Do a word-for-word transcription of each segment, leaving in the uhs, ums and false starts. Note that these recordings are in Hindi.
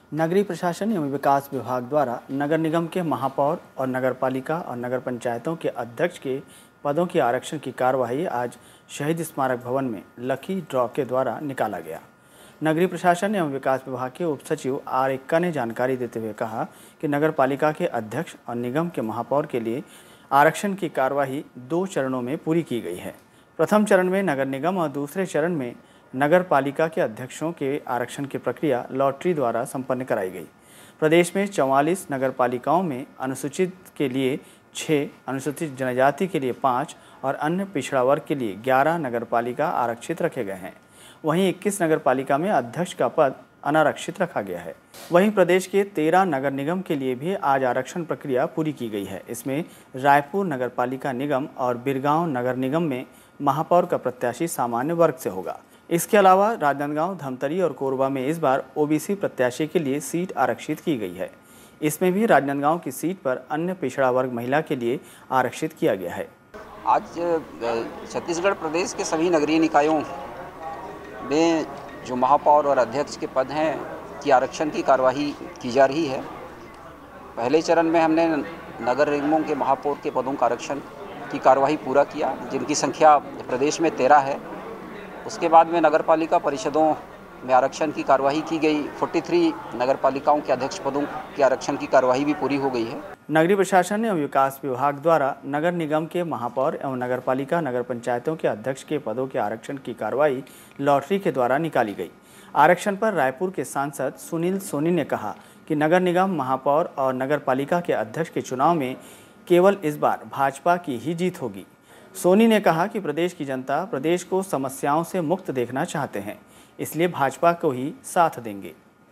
नगरीय प्रशासन एवं विकास विभाग द्वारा नगर निगम के महापौर और नगर पालिका और नगर पंचायतों के अध्यक्ष के पदों की आरक्षण की कार्यवाही आज शहीद स्मारक भवन में लकी ड्रॉ के द्वारा निकाला गया। नगरीय प्रशासन एवं विकास विभाग के उप सचिव आर एक्का ने जानकारी देते हुए कहा कि नगर पालिका के अध्यक्ष और निगम के महापौर के लिए आरक्षण की कार्यवाही दो चरणों में पूरी की गई है। प्रथम चरण में नगर निगम और दूसरे चरण में नगर पालिका के अध्यक्षों के आरक्षण की प्रक्रिया लॉटरी द्वारा संपन्न कराई गई। प्रदेश में चौवालीस नगर पालिकाओं में अनुसूचित के लिए छः, अनुसूचित जनजाति के लिए पाँच और अन्य पिछड़ा वर्ग के लिए ग्यारह नगर पालिका आरक्षित रखे गए हैं। वहीं इक्कीस नगर पालिका में अध्यक्ष का पद अनारक्षित रखा गया है। वहीं प्रदेश के तेरह नगर निगम के लिए भी आज आरक्षण प्रक्रिया पूरी की गई है। इसमें रायपुर नगर पालिका निगम और बिरगांव नगर निगम में महापौर का प्रत्याशी सामान्य वर्ग से होगा। इसके अलावा राजनांदगांव, धमतरी और कोरबा में इस बार ओबीसी प्रत्याशी के लिए सीट आरक्षित की गई है। इसमें भी राजनांदगांव की सीट पर अन्य पिछड़ा वर्ग महिला के लिए आरक्षित किया गया है। आज छत्तीसगढ़ प्रदेश के सभी नगरीय निकायों में जो महापौर और अध्यक्ष के पद हैं की आरक्षण की कार्यवाही की जा रही है। पहले चरण में हमने नगर निगमों के महापौर के पदों का आरक्षण की कार्यवाही पूरा किया, जिनकी संख्या प्रदेश में तेरह है। उसके बाद में नगर पालिका परिषदों में आरक्षण की कार्यवाही की गई। तैंतालीस नगर पालिकाओं के अध्यक्ष पदों के आरक्षण की कार्यवाही भी पूरी हो गई है। नगरीय प्रशासन एवं विकास विभाग द्वारा नगर निगम के महापौर एवं नगर पालिका नगर पंचायतों के अध्यक्ष के पदों के आरक्षण की कार्यवाही लॉटरी के द्वारा निकाली गई। आरक्षण पर रायपुर के सांसद सुनील सोनी ने कहा कि नगर निगम, महापौर और नगर पालिका के अध्यक्ष के चुनाव में केवल इस बार भाजपा की ही जीत होगी। सोनी ने कहा कि प्रदेश की जनता प्रदेश को समस्याओं से मुक्त देखना चाहते हैं, इसलिए भाजपा को ही साथ देंगे।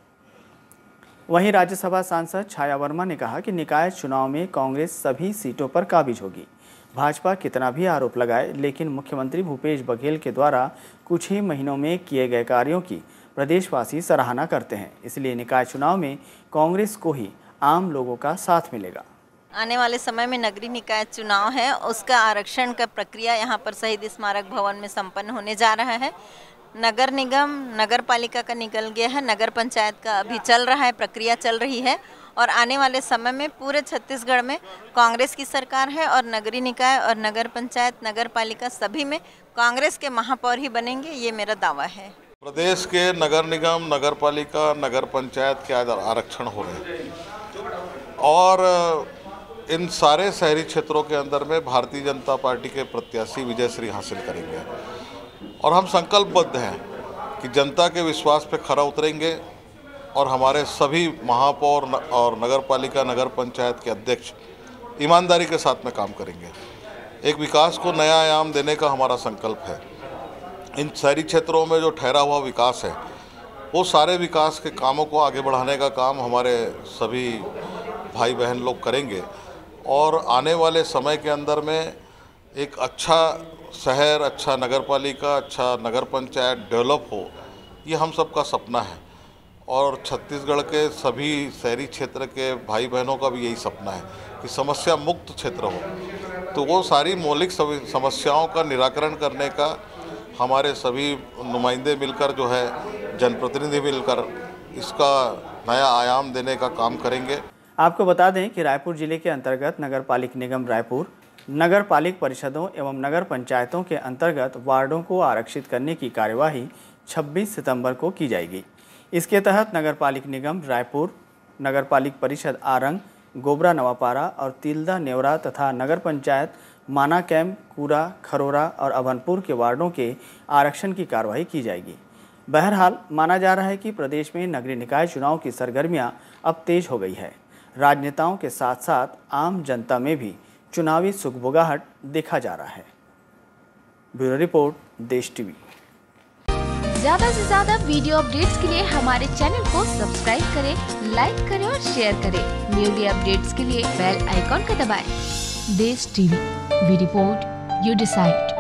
वहीं राज्यसभा सांसद छाया वर्मा ने कहा कि निकाय चुनाव में कांग्रेस सभी सीटों पर काबिज होगी। भाजपा कितना भी आरोप लगाए, लेकिन मुख्यमंत्री भूपेश बघेल के द्वारा कुछ ही महीनों में किए गए कार्यों की प्रदेशवासी सराहना करते हैं, इसलिए निकाय चुनाव में कांग्रेस को ही आम लोगों का साथ मिलेगा। आने वाले समय में नगरीय निकाय चुनाव है, उसका आरक्षण का प्रक्रिया यहाँ पर शहीद स्मारक भवन में संपन्न होने जा रहा है। नगर निगम, नगर पालिका का निकल गया है, नगर पंचायत का अभी चल रहा है, प्रक्रिया चल रही है और आने वाले समय में पूरे छत्तीसगढ़ में कांग्रेस की सरकार है और नगरीय निकाय और नगर पंचायत, नगर पालिका सभी में कांग्रेस के महापौर ही बनेंगे, ये मेरा दावा है। प्रदेश के नगर निगम, नगर पालिका, नगर पंचायत के आज आरक्षण हो रहे हैं और इन सारे शहरी क्षेत्रों के अंदर में भारतीय जनता पार्टी के प्रत्याशी विजयश्री हासिल करेंगे और हम संकल्पबद्ध हैं कि जनता के विश्वास पे खरा उतरेंगे और हमारे सभी महापौर और नगर पालिका, नगर पंचायत के अध्यक्ष ईमानदारी के साथ में काम करेंगे। एक विकास को नया आयाम देने का हमारा संकल्प है। इन शहरी क्षेत्रों में जो ठहरा हुआ विकास है, वो सारे विकास के कामों को आगे बढ़ाने का काम हमारे सभी भाई बहन लोग करेंगे और आने वाले समय के अंदर में एक अच्छा शहर, अच्छा नगर पालिका, अच्छा नगर पंचायत डेवलप हो, ये हम सबका सपना है और छत्तीसगढ़ के सभी शहरी क्षेत्र के भाई बहनों का भी यही सपना है कि समस्या मुक्त क्षेत्र हो। तो वो सारी मौलिक समस्याओं का निराकरण करने का हमारे सभी नुमाइंदे मिलकर जो है, जनप्रतिनिधि मिलकर इसका नया आयाम देने का काम करेंगे। आपको बता दें कि रायपुर जिले के अंतर्गत नगर पालिक निगम रायपुर, नगर पालिक परिषदों एवं नगर पंचायतों के अंतर्गत वार्डों को आरक्षित करने की कार्यवाही छब्बीस सितंबर को की जाएगी। इसके तहत नगर पालिक निगम रायपुर, नगर पालिक परिषद आरंग, गोबरा नवापारा और तिल्दा नेवरा तथा नगर पंचायत माना कैम्प, कूरा, खरोरा और अभनपुर के वार्डों के आरक्षण की कार्यवाही की जाएगी। बहरहाल माना जा रहा है कि प्रदेश में नगरीय निकाय चुनाव की सरगर्मियां अब तेज हो गई है। राजनेताओं के साथ साथ आम जनता में भी चुनावी सुगबुगाहट देखा जा रहा है। Bureau report, Desh TV. ज्यादा से ज्यादा वीडियो अपडेट्स के लिए हमारे चैनल को सब्सक्राइब करें, लाइक करें और शेयर करें। न्यूली अपडेट्स के लिए बेल आइकॉन का दबाएं। Desh TV, we report, you decide.